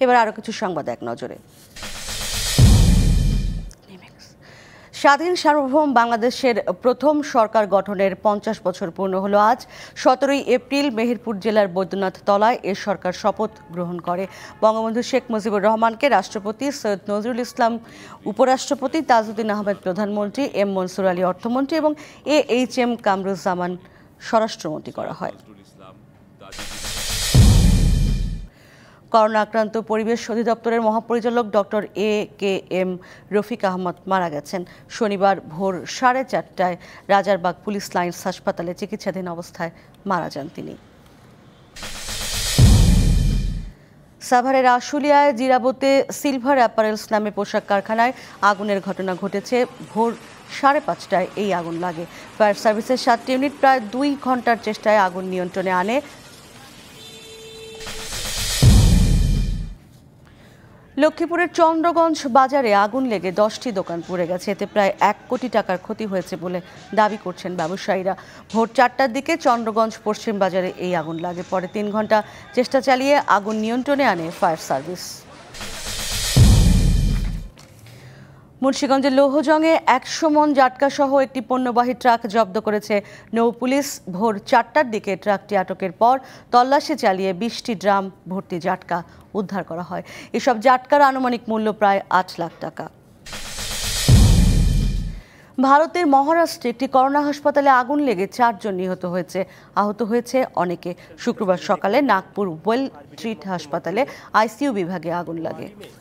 এবার আরো কিছু সংবাদ এক নজরে। স্বাধীন সার্বভৌম বাংলাদেশের প্রথম সরকার গঠনের 50 বছর পূর্ণ হলো আজ। 17 এপ্রিল মেহেরপুর জেলার বৈদ্যনাথ তলায় এ সরকার শপথ গ্রহণ করে। বঙ্গবন্ধু শেখ মুজিবুর রহমানকে রাষ্ট্রপতি, সৈয়দ নজরুল ইসলাম উপরাষ্ট্রপতি, তাজউদ্দিন আহমেদ প্রধানমন্ত্রী, এম মনসুর আলী অর্থমন্ত্রী এবং AHM কামরুজ্জামান স্বরাষ্ট্রমন্ত্রী করা হয়। করোনা আক্রান্ত পরিবেশ অধিদপ্তরের মহাপরিচালক ডক্টর AKM রফিক আহমদ মারা গেছেন। শনিবার ভোর 4:30টায় রাজারবাগ পুলিশ লাইন্স হাসপাতালে চিকিৎসাধীন অবস্থায় মারা যান তিনি। সাভারের আশুলিয়ায় জিরাবতে সিলভার অ্যাপারেলস নামে পোশাক কারখানায় আগুনের ঘটনা ঘটেছে। ভোর 5:30টায় এই আগুন লাগে। ফায়ার সার্ভিসের 7টি ইউনিট প্রায় 2 ঘন্টার চেষ্টায় আগুন নিয়ন্ত্রণে আনে। লক্ষ্মীপুরের চন্দ্রগঞ্জ বাজারে আগুন লেগে 10টি দোকান পুড়ে গেছে। এতে প্রায় 1 কোটি টাকার ক্ষতি হয়েছে বলে দাবি করছেন ব্যবসায়ীরা। ভোর 4টার দিকে চন্দ্রগঞ্জ পশ্চিম বাজারে এই আগুন লাগে। পরে 3 ঘন্টা চেষ্টা চালিয়ে আগুন নিয়ন্ত্রণে আনে ফায়ার সার্ভিস। মুন্সিগঞ্জের লৌহজংয়ে 100 মন জাটকা সহ একটি পণ্যবাহী ট্রাক জব্দ করেছে নৌ পুলিশ। ভোর 4টার দিকে ট্রাকটি আটকের পর তল্লাশি চালিয়ে 20টি ড্রাম ভর্তি জাটকা উদ্ধার করা হয়। এসব জাটকার আনুমানিক মূল্য প্রায় 8 লাখ টাকা। ভারতের মহারাষ্ট্রে একটি করোনা হাসপাতালে আগুন লেগে 4 জন নিহত হয়েছে, আহত হয়েছে অনেকে। শুক্রবার সকালে নাগপুর ওয়েল ট্রিট হাসপাতালে ICU বিভাগে আগুন লাগে।